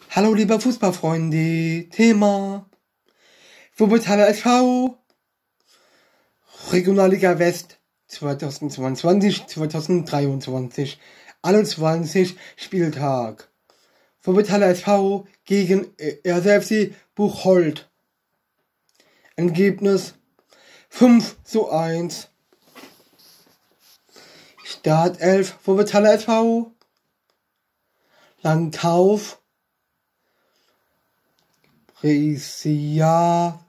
Hallo liebe Fußballfreunde, Thema Wuppertaler SV, Regionalliga West 2022-2023, 21 Spieltag. Wuppertaler SV gegen 1. FC Buchholz. Ergebnis 5:1. Startelf Wuppertaler SV. Landkauf Risia,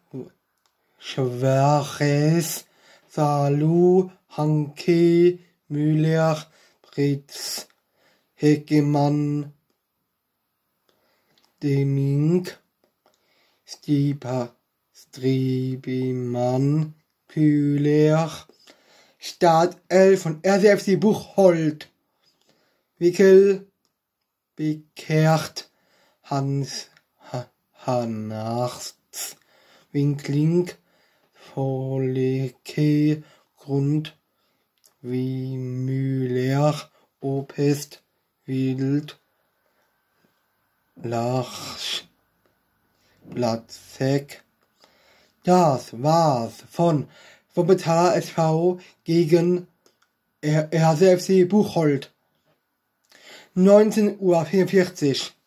Schwares, Salu, Hanke, Müller, Britz, Hegemann, Deming, Stribimann, Kühler. Startelf von 1. FC Buchholz. Wickel, Bekehrt, Hannachts, Winkling, Volke, Grund, wie Müller, Opest, Wild, Lachs, Platzek. Das war's von Wuppertaler SV gegen 1. FC Buchholz. 19:44 Uhr.